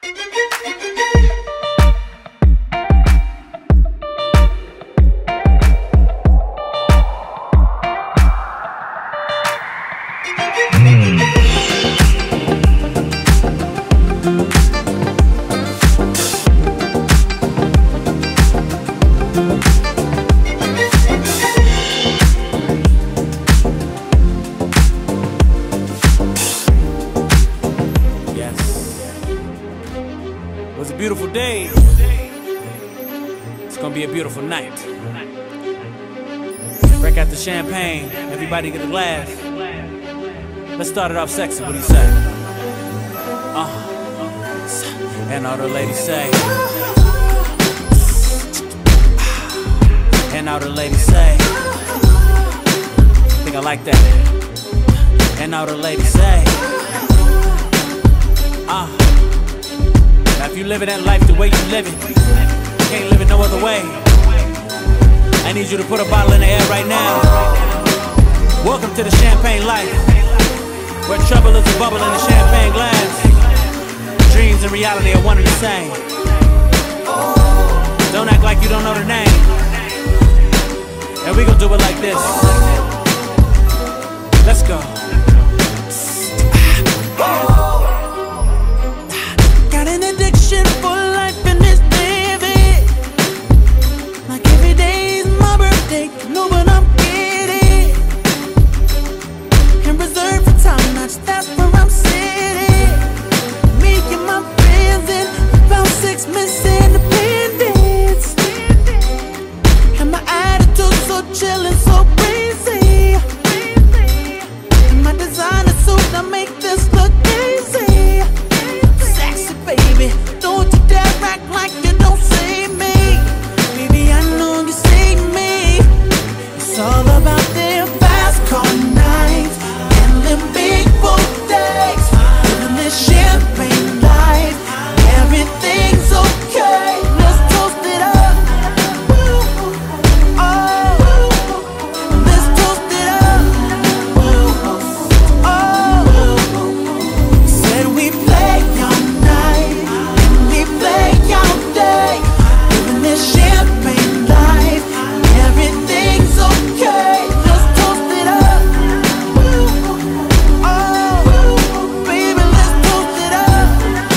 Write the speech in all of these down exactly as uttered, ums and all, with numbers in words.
It was a beautiful day. It's gonna be a beautiful night. Break out the champagne, everybody get a glass. Let's start it off sexy, what do you say? Uh, and all the ladies say. And all the ladies say. I think I like that. And all the ladies say. Uh, now if you living that life the way you live it, you can't live it no other way. I need you to put a bottle in the air right now. Welcome to the champagne life, where trouble is a bubble in a champagne glass. Dreams and reality are one and the same. Don't act like you don't know the name. And we gon' do it like this. Let's go. Got an addiction for life in this baby. Like every day's my birthday, know what I'm getting. And reserved for time, that's where I'm sitting. Me and my friends in about six months independence. And my attitude so chillin', so breezy. And my designer suit, I make this look easy. Sexy baby, don't you dare act like you don't see me. Baby, I know you see me. It's all about them fast car nights and them big boat days. Living this champagne life, everything's okay. Let's toast it up. Oh, let's toast it up. Oh, said we play all night and we play all day. Living this champagne life, everything's okay. Let's toast it up. Oh, baby, let's toast it up.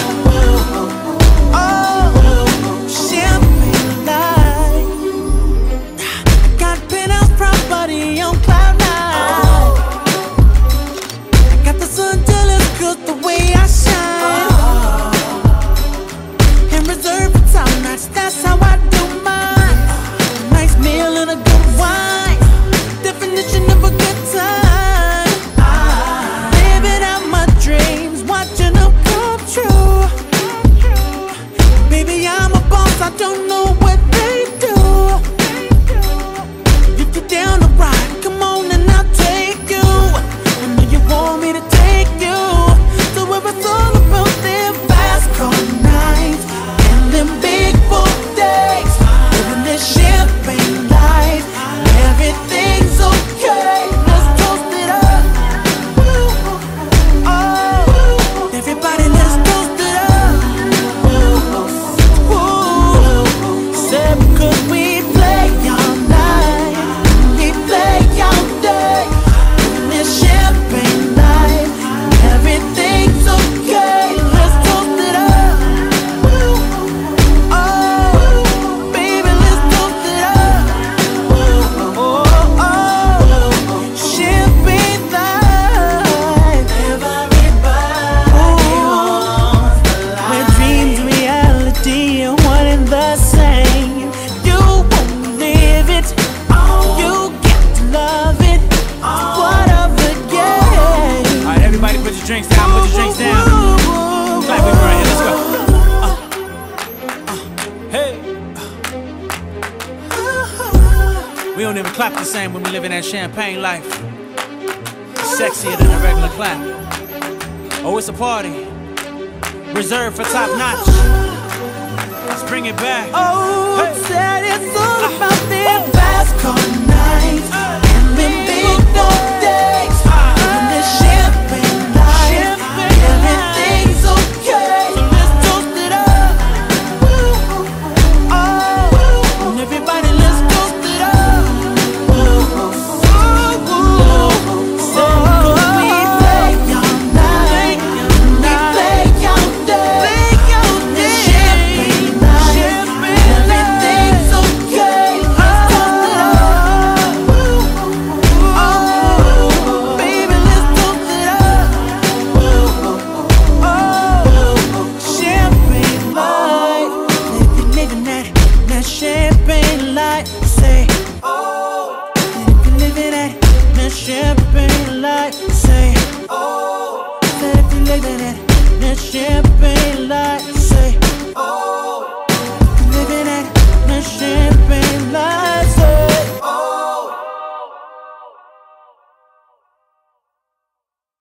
Oh, champagne life. I got penthouse property on cloud nine. I got the sun jealous 'cause the way I shine. And reserved for top notch, that's how I do mine. A nice meal and a good wine, definition of a good time. Living out my dreams, watching them come true. Baby, I'm a boss, I don't know what they do. If you're down to ride, come on and I'll take you. I know you want me to take you. So if it's all about them fast car nights and them big boat days, living this champagne life, everything's okay. Let's toast it up. Oh, everybody, let's toast it up. Ooh, said because we play all night, we play all day, living this champagne life, everything's okay. Let's toast it up. Oh, baby, let's toast it up. Oh, oh, champagne life. Everybody wants the life. Where dreams, reality are one and the same. You won't live it, you get to love it. What of the game? Alright, everybody put your drinks down, put your drinks down. Clap it right here, let's go. Uh, uh, hey. We don't even clap the same when we live in that champagne life. Sexier than a regular clap. Oh, it's a party. Reserved for top notch. Let's bring it back. Oh, Hey. said it's all about them fast car nights and them big boat days. Living this champagne life, everything's okay. So let's toast it champagne lights.